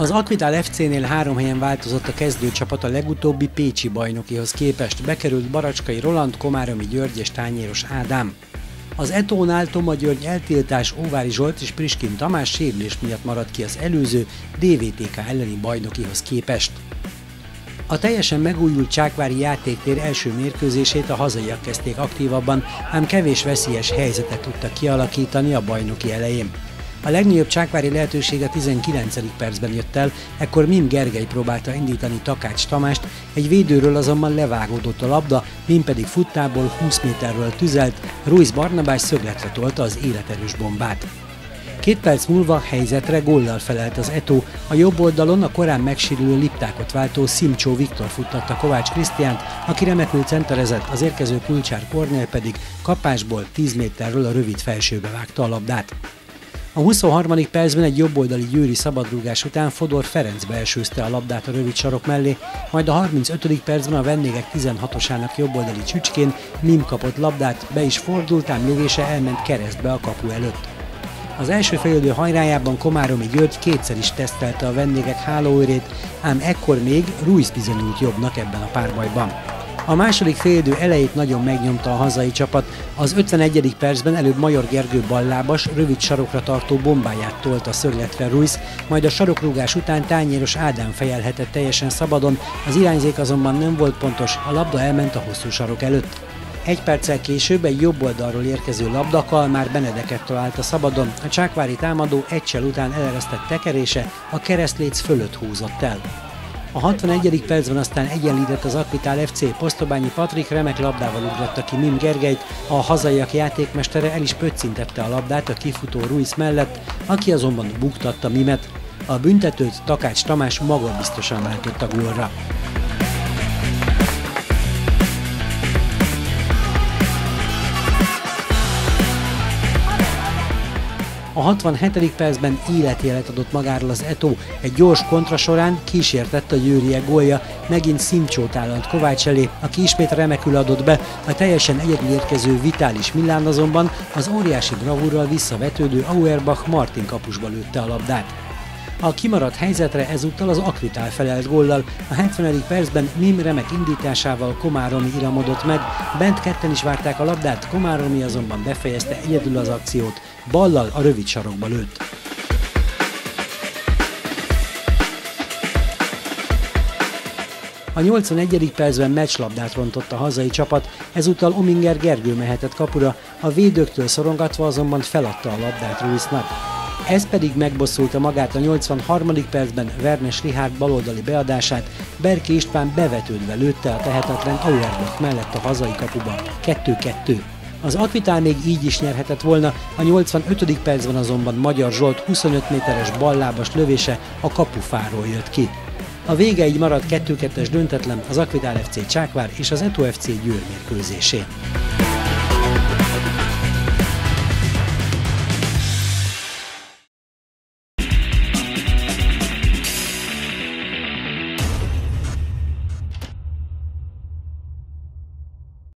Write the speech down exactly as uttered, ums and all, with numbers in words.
Az Aquital ef cé-nél három helyen változott a kezdőcsapat a legutóbbi pécsi bajnokihoz képest, bekerült Baracskai Roland, Komáromi György és Tányéros Ádám. Az Etónál Toma György eltiltás, Óvári Zsolt és Priskin Tamás sérülés miatt maradt ki az előző dé vé té ká elleni bajnokihoz képest. A teljesen megújult Csákvári játéktér első mérkőzését a hazaiak kezdték aktívabban, ám kevés veszélyes helyzetet tudtak kialakítani a bajnoki elején. A legnagyobb csákvári lehetőség a tizenkilencedik percben jött el, ekkor Mim Gergely próbálta indítani Takács Tamást, egy védőről azonban levágódott a labda, Mim pedig futtából húsz méterről tüzelt, Ruiz Barnabás szögletre tolta az életerős bombát. Két perc múlva helyzetre góllal felelt az Etó, a jobb oldalon a korán megsérülő Liptákot váltó Szimcsó Viktor futtatta Kovács Krisztiánt, aki remekül centerezett, az érkező Kulcsár Kornél pedig kapásból tíz méterről a rövid felsőbe vágta a labdát. A huszonharmadik percben egy jobboldali győri szabadrúgás után Fodor Ferenc beesőzte a labdát a rövid sarok mellé, majd a harmincötödik percben a vendégek tizenhatosának jobboldali csücskén Mim kapott labdát, be is fordult, ám lövése elment keresztbe a kapu előtt. Az első félidő hajrájában Komáromi György kétszer is tesztelte a vendégek hálóőrét, ám ekkor még Ruiz bizonyult jobbnak ebben a párbajban. A második félidő elejét nagyon megnyomta a hazai csapat, az ötvenegyedik percben előbb Major Gergő ballábas, rövid sarokra tartó bombáját tolta szögletre Ruiz, majd a sarokrúgás után Tányéros Ádám fejelhetett teljesen szabadon, az irányzék azonban nem volt pontos, a labda elment a hosszú sarok előtt. Egy perccel később egy jobb oldalról érkező labda Kalmár Benedeket találta szabadon, a csákvári támadó egy csel után eleresztett tekerése a keresztléc fölött húzott el. A hatvanegyedik percben aztán egyenlített az Aquital ef cé, Posztobányi Patrik remek labdával ugratta ki Mim Gergelyt, a hazaiak játékmestere el is pöccintette a labdát a kifutó Ruiz mellett, aki azonban buktatta Mimet. A büntetőt Takács Tamás magabiztosan váltotta gólra. A hatvanhetedik percben életjelet adott magáról az Etó, egy gyors kontra során kísértett a győriek gólja, megint Szimcsó tálalt Kovács elé, aki ismét remekül adott be, a teljesen egyedül érkező Vitális Millán azonban az óriási bravúrral visszavetődő Auerbach Martin kapusba lőtte a labdát. A kimaradt helyzetre ezúttal az Aquital felelt góllal, a hetvenedik percben Mim remek indításával Komáromi iramodott meg, bent ketten is várták a labdát, Komáromi azonban befejezte egyedül az akciót, ballal a rövid sarokba lőtt. A nyolcvanegyedik percben meccslabdát rontott a hazai csapat, ezúttal Ominger Gergő mehetett kapura, a védőktől szorongatva azonban feladta a labdát Ruiznak. Ez pedig megbosszulta magát a nyolcvanharmadik percben Vernes Richárd baloldali beadását, Berki István bevetődve lőtte a tehetetlen Auerbach mellett a hazai kapuba. kettő kettő. Az Aquital még így is nyerhetett volna, a nyolcvanötödik percben azonban Magyar Zsolt huszonöt méteres ballábas lövése a kapufáról jött ki. A vége így maradt kettő kettes döntetlen az Aquital ef cé Csákvár és az Etó ef cé Győr mérkőzésén.